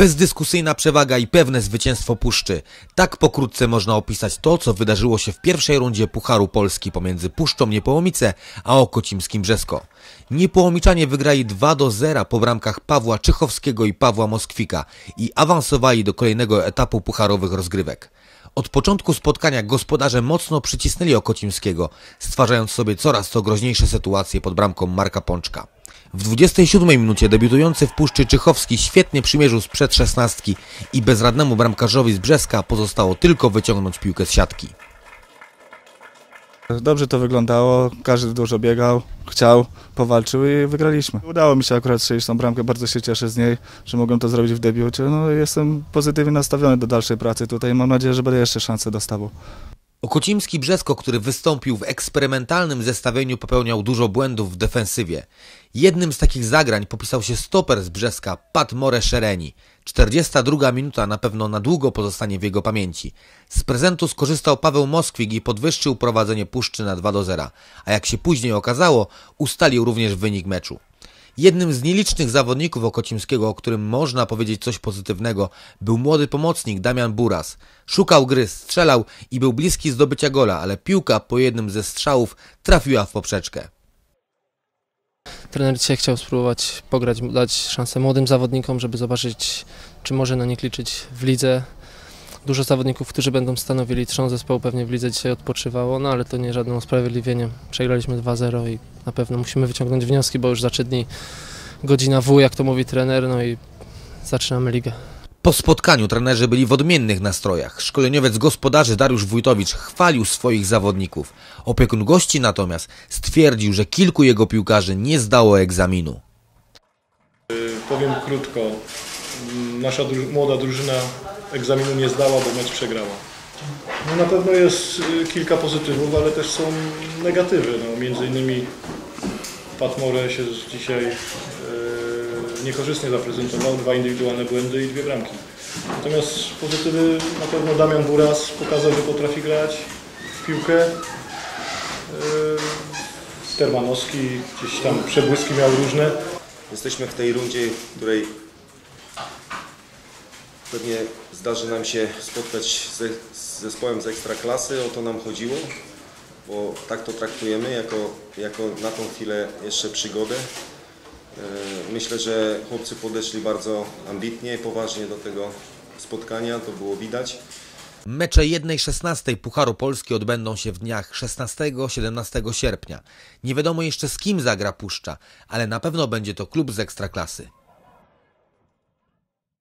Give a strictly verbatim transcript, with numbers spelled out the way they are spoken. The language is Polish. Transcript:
Bezdyskusyjna przewaga i pewne zwycięstwo Puszczy. Tak pokrótce można opisać to, co wydarzyło się w pierwszej rundzie Pucharu Polski pomiędzy Puszczą Niepołomice a Okocimskim Brzesko. Niepołomiczanie wygrali dwa do zera po bramkach Pawła Czychowskiego i Pawła Moskwika i awansowali do kolejnego etapu pucharowych rozgrywek. Od początku spotkania gospodarze mocno przycisnęli Okocimskiego, stwarzając sobie coraz to groźniejsze sytuacje pod bramką Marka Pączka. W dwudziestej siódmej minucie debiutujący w Puszczy Czychowski świetnie przymierzył sprzed szesnastki i bezradnemu bramkarzowi z Brzeska pozostało tylko wyciągnąć piłkę z siatki. Dobrze to wyglądało, każdy dużo biegał, chciał, powalczył i wygraliśmy. Udało mi się akurat strzelić tą bramkę, bardzo się cieszę z niej, że mogłem to zrobić w debiucie. No, jestem pozytywnie nastawiony do dalszej pracy tutaj i mam nadzieję, że będę jeszcze szansę dostawał. Okocimski Brzesko, który wystąpił w eksperymentalnym zestawieniu, popełniał dużo błędów w defensywie. Jednym z takich zagrań popisał się stoper z Brzeska, Pat More Szereni. czterdziesta druga minuta na pewno na długo pozostanie w jego pamięci. Z prezentu skorzystał Paweł Moskwik i podwyższył prowadzenie Puszczy na dwa do zera, a jak się później okazało, ustalił również wynik meczu. Jednym z nielicznych zawodników Okocimskiego, o którym można powiedzieć coś pozytywnego, był młody pomocnik Damian Buras. Szukał gry, strzelał i był bliski zdobycia gola, ale piłka po jednym ze strzałów trafiła w poprzeczkę. Trener dzisiaj chciał spróbować pograć, dać szansę młodym zawodnikom, żeby zobaczyć, czy może na nich liczyć w lidze. Dużo zawodników, którzy będą stanowili trzon zespołu, pewnie w lidze dzisiaj odpoczywało, no ale to nie żadnym usprawiedliwieniem. Przegraliśmy dwa zero i na pewno musimy wyciągnąć wnioski, bo już za trzy dni godzina W, jak to mówi trener, no i zaczynamy ligę. Po spotkaniu trenerzy byli w odmiennych nastrojach. Szkoleniowiec gospodarzy Dariusz Wójtowicz chwalił swoich zawodników. Opiekun gości natomiast stwierdził, że kilku jego piłkarzy nie zdało egzaminu. Powiem krótko, nasza druż młoda drużyna egzaminu nie zdała, bo mecz przegrała. No na pewno jest kilka pozytywów, ale też są negatywy. No, między innymi Pat More się dzisiaj e, niekorzystnie zaprezentował, dwa indywidualne błędy i dwie bramki. Natomiast pozytywy na pewno Damian Buras pokazał, że potrafi grać w piłkę. E, Termanowski gdzieś tam przebłyski miał różne. Jesteśmy w tej rundzie, w której pewnie zdarzy nam się spotkać ze, z zespołem z Ekstraklasy, o to nam chodziło, bo tak to traktujemy jako, jako na tą chwilę jeszcze przygodę. Myślę, że chłopcy podeszli bardzo ambitnie, poważnie do tego spotkania, to było widać. Mecze jednej szesnastej Pucharu Polski odbędą się w dniach szesnastego do siedemnastego sierpnia. Nie wiadomo jeszcze, z kim zagra Puszcza, ale na pewno będzie to klub z Ekstraklasy.